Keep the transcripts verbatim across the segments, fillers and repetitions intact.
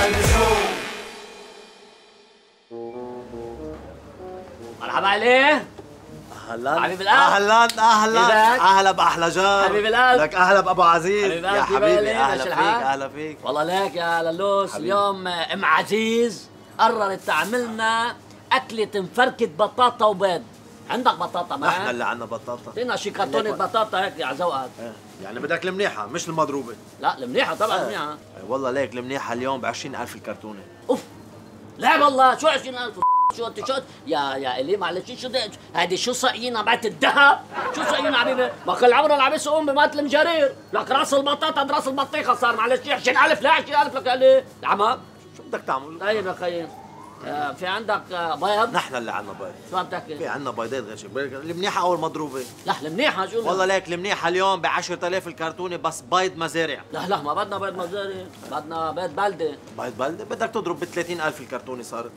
مرحبا عليه. اهلا حبيب القلب. اهلا اهلا اهلا باحلى جار. حبيب القلب. لك اهلا بابو عزيز. حبيب يا قلبي حبيبي بالي. اهلا ماشي فيك الحال؟ اهلا فيك. والله لك يا للوس حبيبي. اليوم ام عزيز قررت تعملنا اكلة مفركة بطاطا وبيض. عندك بطاطا معك؟ نحن اللي عندنا بطاطا. اعطينا شي كرتونة بطاطا هيك على ذوقك. ايه يعني بدك المنيحة مش المضروبة. لا المنيحة طبعا ايه. المنيحة. ايه والله ليك المنيحة اليوم ب عشرين ألف الكرتونة. اوف لا والله شو عشرين ألف شو انت شو يا يا الي معلش شو ده هذه شو سقينا بعت الذهب؟ شو سقينا حبيبي؟ ما كل عمره العبيس ام بمات المجارير، لك راس البطاطا راس البطيخه صار معلش عشرين ألف لا عشرين ألف لك الي العمى. شو بدك تعمل؟ طيب يا خيي آه، في عندك آه، بيض؟ نحن اللي عندنا بيض. شو عم تاكل؟ في عندنا بيضات غير شيء، المنيحة أو المضروبة؟ لا المنيحه شو والله ليك المنيحة اليوم ب عشرة آلاف الكرتونة بس بيض مزارع. لا لا ما بدنا بيض مزاري، بدنا بيض بلدي. بيض بلدي بدك تضرب ب ثلاثين ألف الكرتونة صارت.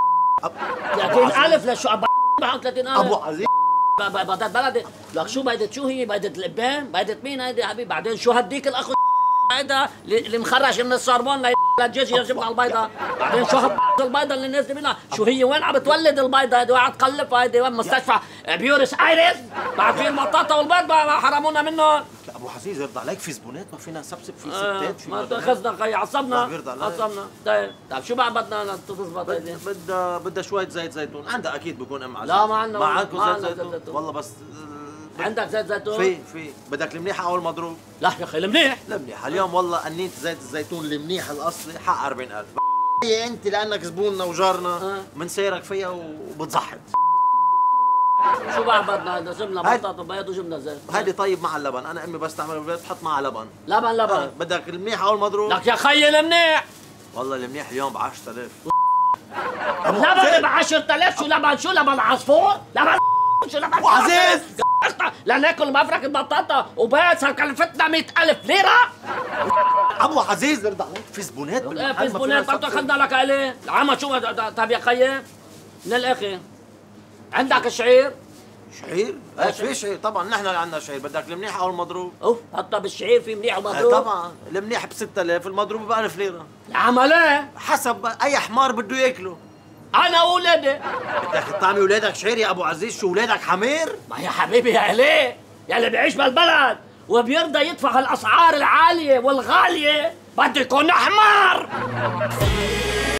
ثلاثين ألف لشو عم معهم ثلاثين ألف؟ أبو عزيز بيضة بلدي، لك شو بيضة شو هي؟ بيضة الإبان؟ بيضة مين هيدي يا حبيبي؟ بعدين شو هديك الأخ هيدا اللي مخرش من الصربون للجيش يجيب على البيضة، بعدين شو هب البيضة اللي الناس منها؟ شو هي وين عم بتولد البيضة هيدي؟ وقاعد تقلب هيدي وين مستشفى بيورس ايرس؟ بعد في البطاطا والبيض ما حرمونا منهم. لا ابو عزيز يرضى عليك في زبونات ما فينا نسبسب في آه ستات في ما بنات. تاخذنا خي عصبنا الله يرضى عليك. عصبنا. طيب طيب شو بعد بدنا تظبط هيدي؟ بد- بدها بدها شوية زيت زيتون، عندها أكيد بكون أم عزيز. لا ما عندنا ما والله. عندكم ما زيت عندنا زيتون؟ زيت زيتون. والله بس عندك زيت زيتون؟ في في بدك المنيحة أو المضروب؟ لا يا اخي المنيح. المنيحة اليوم والله قنيت زيت الزيتون المنيح الأصلي حق أربعين ألف. هي أنت لأنك زبوننا وجارنا آه. بنسيرك فيها وبتزحط. شو بعد بدنا؟ هيدا جبنا هاي- بطاطا بيض وجبنا زيت. هذه طيب مع اللبن، أنا أمي بس تعمل بالبيت تحط معها لبن. لبن آه. لبن. بدك المنيحة أو المضروب؟ لك يا خيي المنيح. والله المنيح اليوم ب عشرة آلاف. لبن ب عشرة آلاف شو لبن؟ شو لبن عصفور؟ لبن شو لبن؟ أبو عزيز! لا ناكل مفركة بطاطا وبيض صار كلفتنا مئة ألف ليرة. أبو عزيز يرضى عليك في زبونات ايه بالمحل في ما زبونات فينا طب نسبسب. اخذنا لك عليه. العمى شو طب يا خيي من الاخر عندك شعير؟ شعير؟ ايه في شعير طبعا نحن اللي عندنا شعير، بدك المنيح او المضروب؟ اوف حتى بالشعير في منيح ايه ومضروب. طبعا المنيح ب ستة آلاف المضروب ب ألف ليرة. العمى ليه؟ حسب اي حمار بده ياكله. انا واولادي. بدك تطعمي اولادك شعير يا ابو عزيز؟ شو اولادك حمير؟ ما يا حبيبي يا ليه؟ يا اللي بيعيش بالبلد وبيرضى يدفع الاسعار العاليه والغاليه بده يكون حمار.